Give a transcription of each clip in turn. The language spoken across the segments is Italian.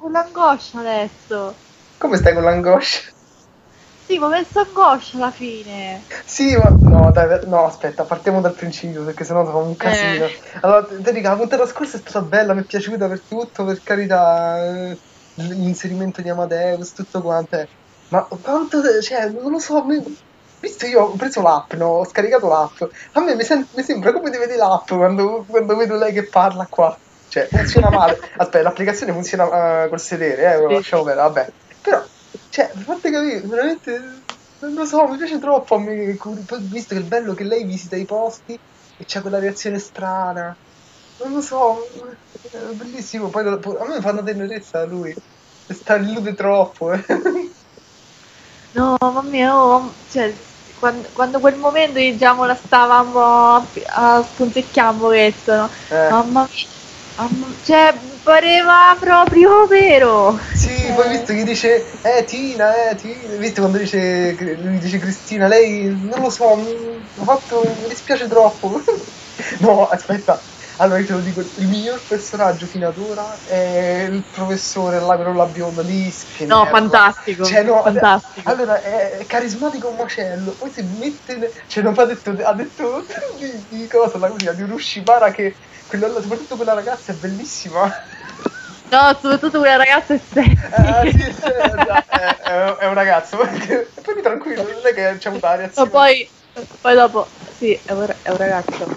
con l'angoscia adesso. Come stai con l'angoscia? Sì, ma ho messo angoscia alla fine. Sì, ma no, dai, no, aspetta, partiamo dal principio perché sennò fa un Eh, casino. Allora, ti dico, la puntata scorsa è stata bella, mi è piaciuta per tutto, per carità, l'inserimento di Amadeus, tutto quanto è. Ma quanto, cioè, non lo so, visto io ho preso l'app, no, ho scaricato l'app, a me mi sembra come di vedere l'app quando vedo lei che parla qua. Cioè, funziona male. Aspetta, l'applicazione funziona col sedere, lo sì, lasciamo sì. bene, vabbè. Però, cioè, fate capire, veramente, non lo so, mi piace troppo a me, poi visto che il bello è che lei visita i posti e c'ha quella reazione strana, non lo so, è bellissimo, poi a me fa una tenerezza lui, sta illude troppo, eh. No, mamma mia, oh, cioè, quando quel momento diciamo la stavamo a spunzecchiamo questo, no? Eh. Mamma mia, cioè, pareva proprio vero. Sì, poi Cioè, visto che dice, Tina, visto quando dice, lui dice Cristina, lei, non lo so, mi dispiace troppo. No, aspetta, allora io te lo dico, il miglior personaggio fino ad ora è il professore, là, quello là biondo, lì no, spinnerla. fantastico, Cioè, no, fantastico. allora è carismatico un macello, poi si mette, cioè non ha detto di cosa, la così, di un Ushibara che, soprattutto quella ragazza è bellissima. No, soprattutto quella ragazza è sexy. Sì, è un ragazzo. Poi tranquillo, non è che c'è una Ma reazione. poi dopo, sì, è un ragazzo.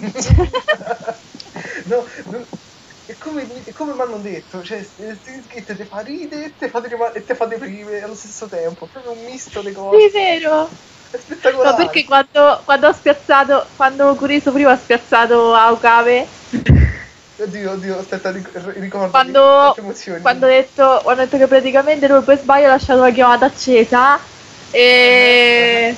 No, è come mi hanno detto, cioè, Steins te fa ridere e te fa deprimere allo stesso tempo, proprio un misto di Sì, è cose, vero. è No, spettacolare. perché quando ho spiazzato, quando Kurisu prima ha spiazzato Aokame, Oddio, aspetta, ricordami, quante quando, emozioni. quando ho detto che praticamente lui per sbaglio ha lasciato la chiamata accesa e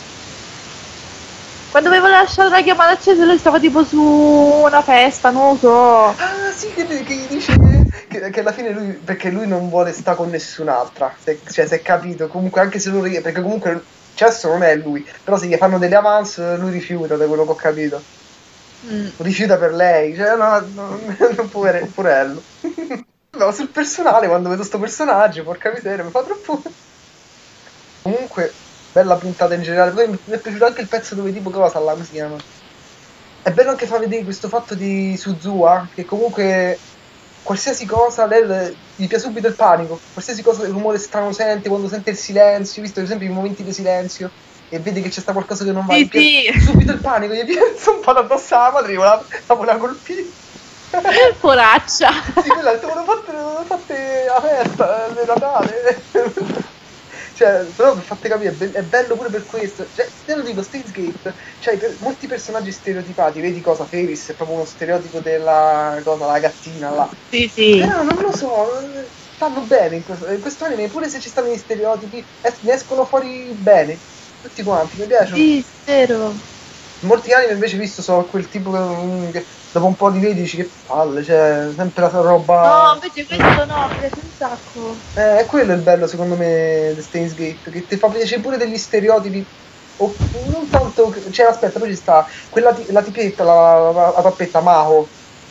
quando avevo lasciato la chiamata accesa lui stava tipo su una festa, non lo so. Ah, sì, che gli dice che alla fine lui, perché lui non vuole stare con nessun'altra, cioè si è capito, comunque anche se lui, perché comunque Cesso non è lui, però se gli fanno delle avance lui rifiuta, da quello che ho capito, Mm. rifiuta per lei, cioè no, purello. No, sul personale, quando vedo sto personaggio, porca miseria, mi fa troppo. Comunque, bella puntata in generale, poi mi è piaciuto anche il pezzo dove tipo cosa là, come si chiama? È bello anche far vedere questo fatto di Suzuha, che comunque qualsiasi cosa, gli piace subito il panico, qualsiasi cosa, il rumore strano sente, quando sente il silenzio, visto ad esempio i momenti di silenzio, e vede che c'è sta qualcosa che non va, Sì, sì, subito il panico, gli piace un po' addosso alla madre, la voleva colpire. poraccia. Sì, quella te l'hanno fatte a festa, di Natale. Cioè, però per farti capire, è bello pure per questo. Cioè, te lo dico, Steins Gate, cioè, molti personaggi stereotipati, vedi cosa, Ferris è proprio uno stereotipo della cosa, la gattina là. Sì, sì. Però non lo so, stanno bene in questo anime, pure se ci stanno gli stereotipi, ne escono fuori bene. Tutti quanti, mi piacciono. Sì, vero. Molti anime invece visto sono quel tipo che dopo un po' li vedi dici che palle, cioè sempre la No, roba. invece questo no, mi piace un sacco. È quello il bello secondo me di Steins Gate, che ti fa piacere pure degli stereotipi. O non tanto. Cioè, aspetta, poi ci sta quella la tipetta, la pappetta Maho.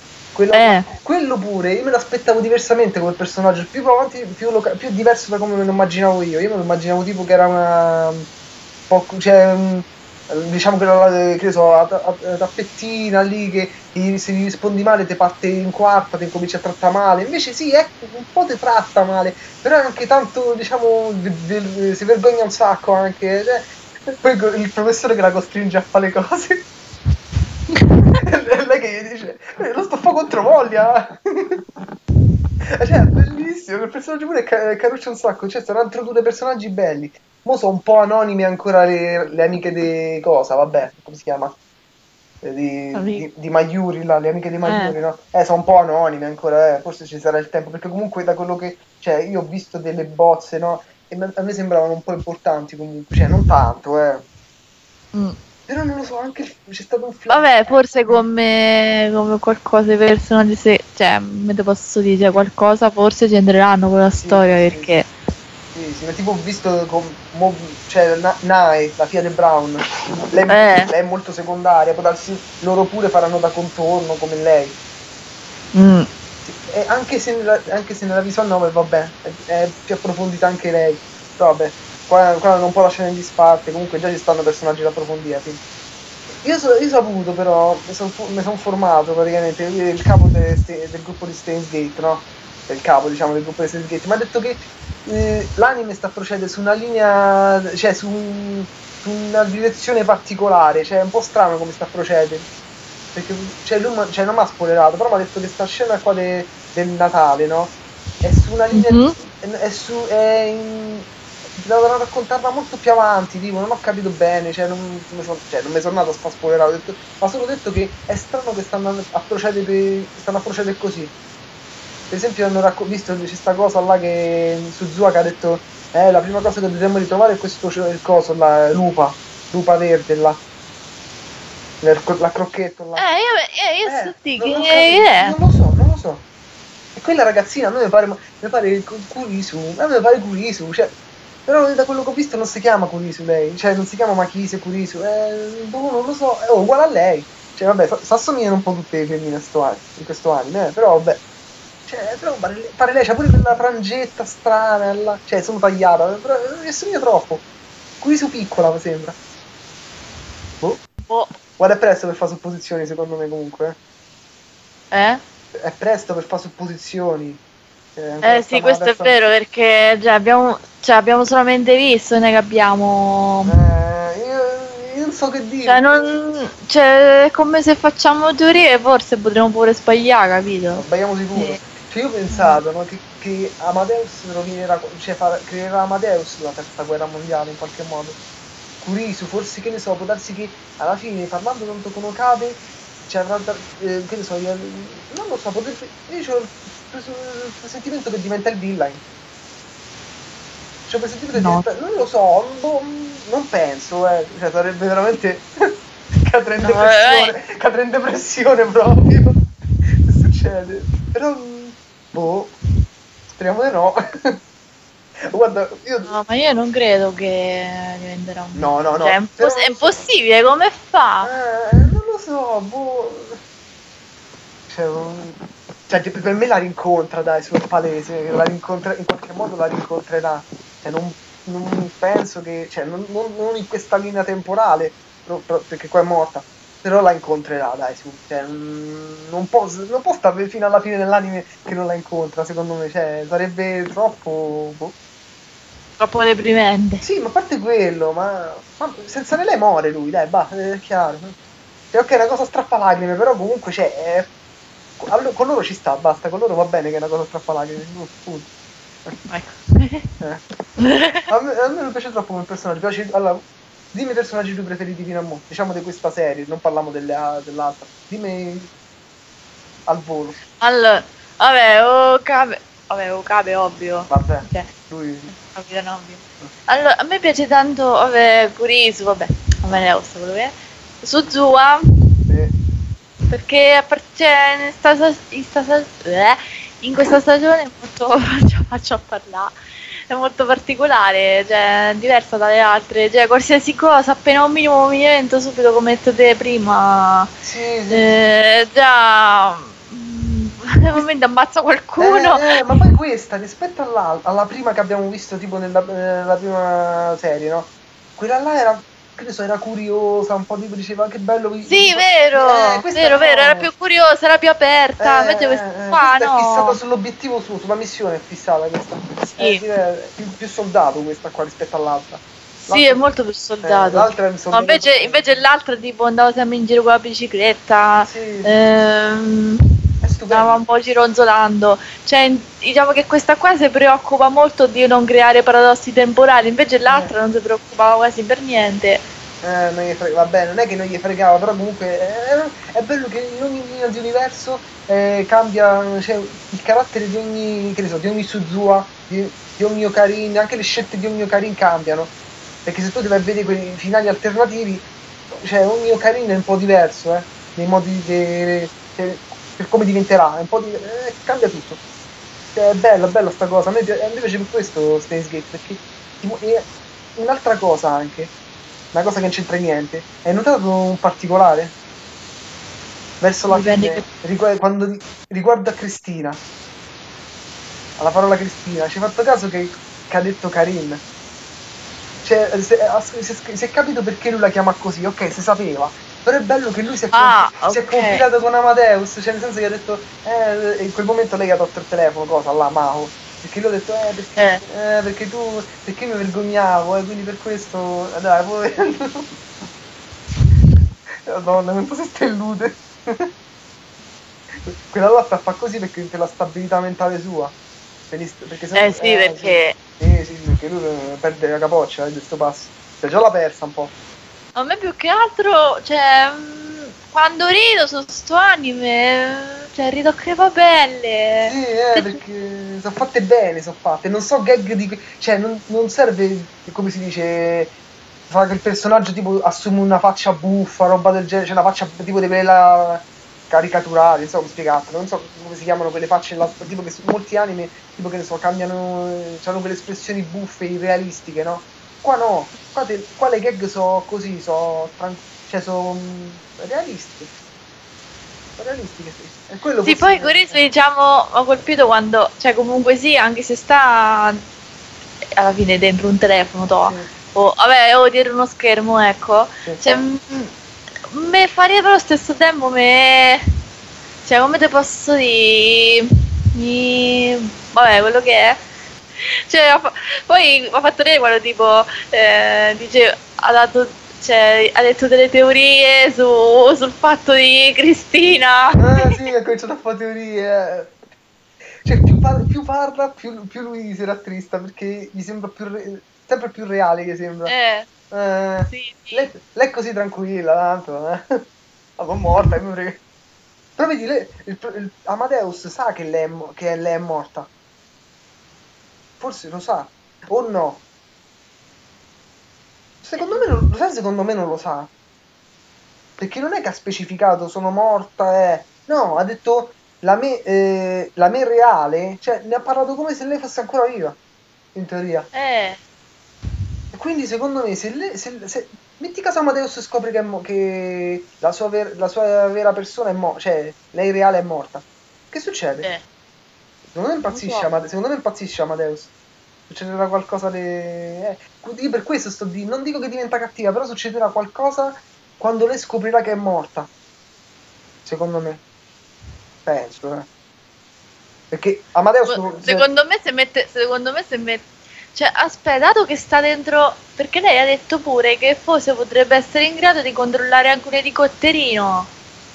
Quello pure, io me l'aspettavo diversamente come personaggio, più avanti, più diverso da come me lo immaginavo io. Io me lo immaginavo tipo che era una. Cioè, diciamo che era, che ne so, la tappettina lì che se gli rispondi male ti parte in quarta, ti incomincia a trattare male. Invece sì, ecco, un po' ti tratta male, però è anche tanto, diciamo, si vergogna un sacco anche. Poi il professore che la costringe a fare le cose. E lei che gli dice, lo sto fa contro voglia. Cioè, è bellissimo, quel personaggio pure caruccia un sacco, cioè sono altri due personaggi belli. Mo sono un po' anonime ancora le amiche di cosa, vabbè, come si chiama? Di Mayuri, là, le amiche di Mayuri, no? Sono un po' anonime ancora, forse ci sarà il tempo, perché comunque da quello che, cioè, io ho visto delle bozze, no? E a me sembravano un po' importanti comunque, cioè, non tanto, eh. Mm. Però non lo so, anche c'è stato un Vabbè, flashback. forse come qualcosa di personaggi, se, cioè, me te posso dire qualcosa, forse ci entreranno con la Sì, storia sì, perché. sì, ma tipo ho visto cioè, Nae, la figlia di Brown, lei è molto secondaria, può darsi loro pure faranno da contorno come lei. Mm. anche se nella visual novel, vabbè, è più approfondita anche lei. Però vabbè, qua non può lasciare in disparte, comunque già ci stanno personaggi da approfondire, quindi. Io ho saputo però, mi son formato praticamente, lui è il capo del gruppo di Steins Gate, no? È il capo, diciamo, del gruppo di Steins Gate, mi ha detto che l'anime sta procedendo su una linea, cioè su una direzione particolare, cioè è un po' strano come sta procedendo. Perché cioè, lui non mi ha spoilerato, però mi ha detto che sta scena qua del Natale, no? È su una linea, dovevano raccontarla molto più avanti, tipo, non ho capito bene, cioè non mi sono nato a sta spoilerato, ma solo detto che è strano che stanno a procedere così. Per esempio hanno visto c'è sta cosa là che Suzuka ha detto la prima cosa che dovremmo ritrovare è questo, cioè, il coso, la lupa verde là. La crocchetta là. Io sto di Non che non lo so. E quella ragazzina a me mi pare Kurisu, a me mi pare Kurisu, cioè, però da quello che ho visto non si chiama Kurisu lei, cioè non si chiama Makise Kurisu, non lo so, è uguale a lei. Cioè vabbè, assomigliano un po' tutte le femmine in questo anime, però vabbè. Cioè, però pare lei, c'ha pure quella frangetta strana là, cioè sono tagliata, però mi assomiglia troppo. Kurisu piccola mi sembra. Boh. Guarda, è presto per fare supposizioni, secondo me, comunque. È presto per fare supposizioni. Sì, questo è vero, perché abbiamo solamente visto, non è che abbiamo. Io non so che dire. Cioè, è come se facciamo teorie, forse potremmo pure sbagliare, capito? Sbagliamo sicuro. Cioè, io ho pensato, no, che Amadeus rovinerà, cioè creerà Amadeus la terza guerra mondiale in qualche modo. Kurisu, forse, che ne so, può darsi che alla fine, parlando tanto con Okabe, ci avrà, che ne so, non lo so, potrebbe, io ho il presentimento che diventa il villain. C'ho il presentimento che diventa, non lo so, non penso, cioè sarebbe veramente cadere in depressione proprio, se succede, però, boh, speriamo di no. Guarda, no, ma io non credo che diventerà un. No. Cioè, è impossibile, come fa? Non lo so, boh. Cioè, per me la rincontra, dai, sul palese, la rincontra, in qualche modo la rincontrerà. Cioè, non penso che, cioè, non in questa linea temporale, perché qua è morta, però la incontrerà, dai, su. Cioè, non può stare fino alla fine dell'anime che non la incontra, secondo me, cioè, sarebbe troppo, boh. Troppo deprimente. Sì, ma a parte quello, ma senza lei muore lui, dai, basta, è chiaro. Cioè, ok, è una cosa strappalacrime, però comunque, cioè, con loro ci sta, basta, con loro va bene che è una cosa strappalacrime, punto. A me non piace troppo come personaggio, allora, dimmi i personaggi più preferiti fino a mo', diciamo di questa serie, non parliamo dell'altra. Dimmi al volo. Allora, Okabe ovvio. Vabbè, cioè, lui. Capitano ovvio. Allora, a me piace tanto, Kurisu, vabbè, a me ne gusta quello che è. Suzuwa, perché in questa stagione è molto, faccio a parlare, è molto particolare, cioè diversa dalle altre, cioè qualsiasi cosa, appena un minimo movimento subito come detto te prima, già nel momento ammazza qualcuno. Ma poi questa, rispetto alla prima che abbiamo visto tipo nella prima serie, no? Quella là era, che ne so, era curiosa, un po' tipo diceva che bello. Sì, vero, era più curiosa, era più aperta, invece questa qua questa no. è fissata sull'obiettivo sulla missione è fissata questa. Sì. Più soldato questa qua rispetto all'altra. Sì, è molto più soldato. L'altra è No, invece l'altra tipo andava sempre in giro con la bicicletta. Sì. Stava un po' gironzolando, cioè diciamo che questa qua si preoccupa molto di non creare paradossi temporali, invece l'altra non si preoccupava quasi per niente. Vabbè, non è che non gli fregava, però comunque è bello che in ogni linea di universo cambia, cioè, il carattere di ogni, che ne so, di ogni Suzuha, di ogni Ocarina, anche le scelte di ogni Ocarina cambiano, perché se tu ti vai a vedere quei finali alternativi, cioè ogni Ocarina è un po' diverso, nei modi per come diventerà, è un po' cambia tutto. È bella sta cosa, a me piace per questo Steins Gate, perché è un'altra cosa anche, una cosa che non c'entra niente. Hai notato un particolare? Verso la fine, quando riguardo a Cristina, alla parola Cristina. Ci hai fatto caso che ha detto Karin? Cioè, si è capito perché lui la chiama così, ok, si sapeva. Però è bello che lui si è confidato con Amadeus, cioè nel senso che ha detto, in quel momento lei ha tolto il telefono, cosa, là, Mao. Perché lui ha detto, perché mi vergognavo, quindi per questo, dai, poi... Madonna, quanto si sta illude. Quella là sta a fare così perché per la stabilità mentale sua. Perché sì, perché... Sì, perché lui perde la capoccia di questo passo. Cioè, già l'ha persa un po'. A me più che altro, cioè, quando rido su sto anime, cioè, rido a crepapelle. Sì, perché sono fatte bene, sono fatte. Non so gag di... Cioè, non serve, come si dice, fare che il personaggio tipo assume una faccia buffa, roba del genere, cioè una faccia tipo di quella caricaturale, non so come spiegartelo, non so come si chiamano quelle facce, tipo che su molti anime, tipo che ne so, cambiano, hanno quelle espressioni buffe, irrealistiche, no? Qua no, qua le gag sono così, sono realistiche. Sono realistiche, sì. E quello sì, poi questo diciamo ho colpito quando, cioè comunque sì, anche se sta alla fine dentro un telefono, o dietro uno schermo, ecco, cioè, me farebbe allo stesso tempo cioè come te posso dire, vabbè, quello che è, cioè poi mi ha fatto ridere quando tipo dice, ha detto delle teorie sul fatto di Cristina. Sì, ha cominciato a fare teorie. Cioè, più parla, più lui si rattrista perché gli sembra sempre più reale che sembra. Sì. Lei è così tranquilla, tanto. Ma morta, mi frega. Però vedi, Amadeus sa che lei è morta. Forse lo sa. O no? Secondo me non lo sa. Perché non è che ha specificato sono morta, No, ha detto la me reale, cioè ne ha parlato come se lei fosse ancora viva, in teoria. E quindi secondo me se metti caso Amadeus scopre che la sua vera persona è morta, cioè lei reale è morta. Che succede? Secondo me impazzisce Amadeus. Succederà qualcosa di... Io per questo non dico che diventa cattiva, però succederà qualcosa quando lei scoprirà che è morta. Secondo me. Penso, Perché Amadeus... Secondo me se mette... Cioè, aspetta, dato che sta dentro... Perché lei ha detto pure che forse potrebbe essere in grado di controllare anche un elicotterino.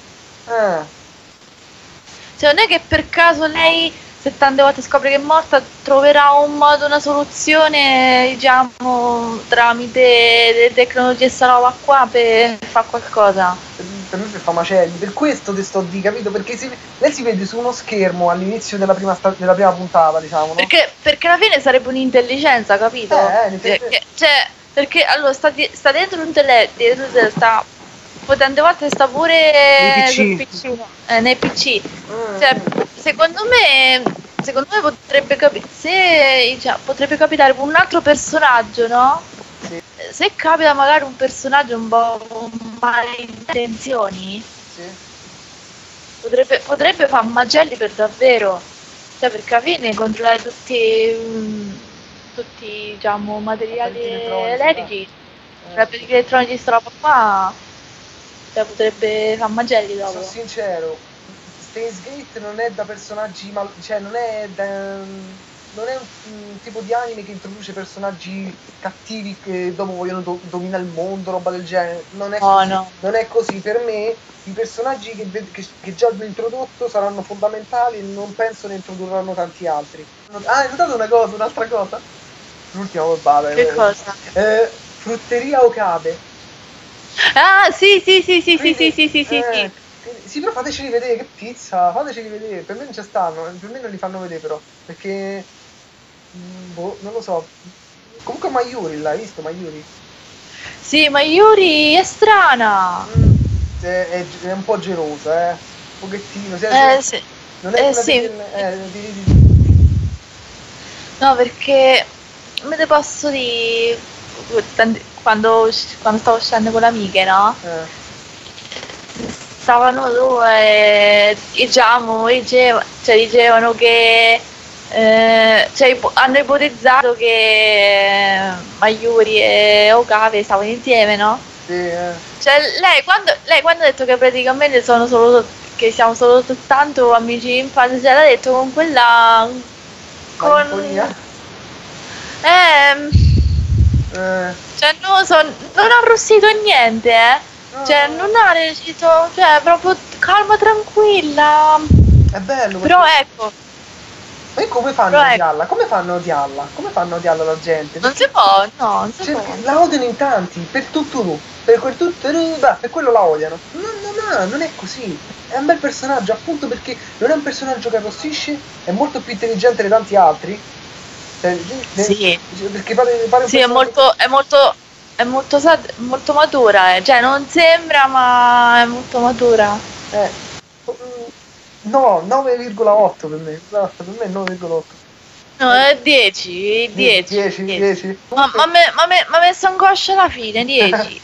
Cioè, non è che per caso lei, se tante volte scopre che è morta, troverà un modo, una soluzione, diciamo, tramite le tecnologie e sta roba qua per fare qualcosa. Per me fa macelli, per questo ti sto di, capito? Perché lei si vede su uno schermo all'inizio della prima puntata, diciamo, no? Perché alla fine sarebbe un'intelligenza, capito? Perché allora sta dentro un telefono, poi tante volte sta pure sul PC, nei PC. Cioè, secondo me potrebbe potrebbe capitare con un altro personaggio, no? Sì. Se capita magari un personaggio un po' con malintenzioni, potrebbe fare macelli per davvero. Cioè, perché alla fine controllare tutti diciamo materiali elettrici, apparecchi elettronici, sta roba qua, cioè potrebbe fare macelli dopo. Sono sincero, Steins Gate non è da personaggi cioè non è un tipo di anime che introduce personaggi cattivi che dopo vogliono dominare il mondo, roba del genere. Non è così. No. Non è così. Per me i personaggi che già hanno introdotto saranno fondamentali e non penso ne introdurranno tanti altri. Hai notato un'altra cosa? L'ultima volta. Che cosa? Frutteria Okabe. Ah, sì. Sì, però fateceli vedere, che pizza, fateceli vedere. Per me non ci stanno, per me non li fanno vedere però, perché non lo so. Comunque Mayuri, l'hai visto Mayuri? Sì, Mayuri è strana. È un po' gelosa, un pochettino. Sì. Non è sì. No, perché come te posso dire, quando stavo uscendo con le amiche, no? Stavano due, dicevano che Cioè, hanno ipotizzato che Mayuri e Okave stavano insieme, no? Sì, Cioè, lei quando ha detto che praticamente sono solo che siamo solo soltanto amici di infanzia, l'ha detto con quella malinconia. Cioè non ha arrossito niente, No, cioè no. non ha recito, cioè proprio calma, tranquilla. È bello Però perché... ecco, E come fanno a odiarla? Come fanno a odiarla? Come fanno a odiarla la gente? non Perché si può, no, non si cioè, può. la odiano in tanti, per tutto, per quel tutto, per quello la odiano. Non è così. È un bel personaggio, appunto perché non è un personaggio che arrossisce, è molto più intelligente di tanti altri. Sì. Perché pare un Sì, è molto matura, cioè non sembra, ma è molto matura. No, 9,8 per me. Basta, per me è 9,8. No, è 10, 10, 10, 10. 10. Ma messo angoscia alla fine, 10.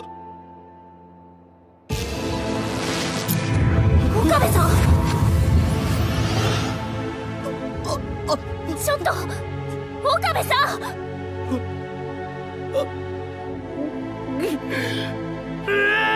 岡部さんちょっと岡部さん